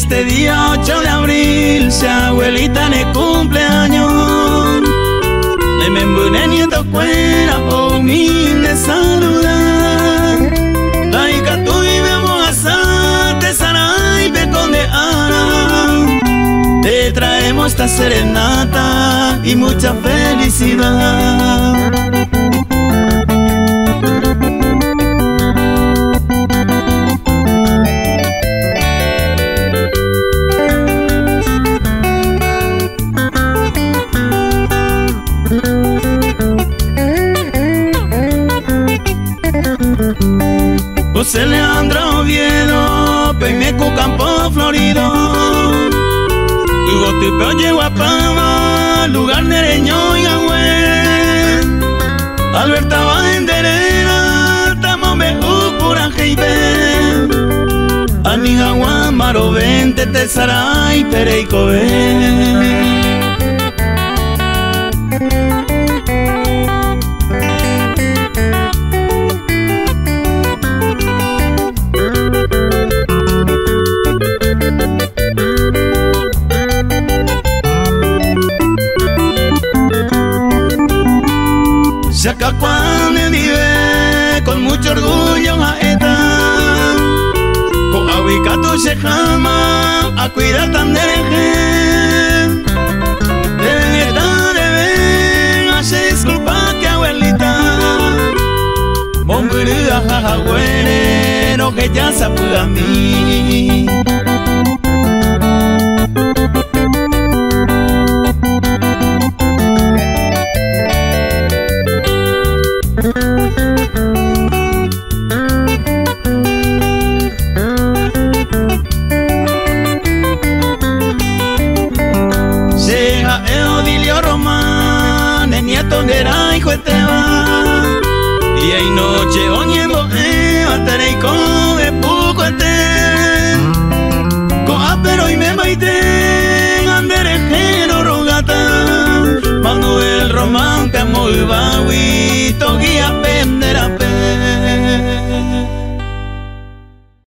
este día 8 de abril, si abuelita le cumpleaños, le me embuneniendo fuera o humilde saludar. La hija tú y vemos a Sante Saray Peconde Ara. Te traemos esta serenata y mucha felicidad. José Leandro Oviedo, Peimeco Campo Florido, Hugo Tipeo llegó a Pama, lugar nereño y agüe. Alberta Banderera, Tamome Ucurangeibe, Amiga Guamaro Vente Tesaray Pereicobe. Yacacuane vive con mucho orgullo Maeta, con Ahuicatu se jama a cuidar tan dereje. Deben estar, deben hacer disculpa que abuelita, Bomburuga jajahuere, no que ya se apuga a mí. Tongera hijo Esteban y hay noche oñemo atereico de puco con apero y me baite anderejero rogata Manuel Román que muy baguito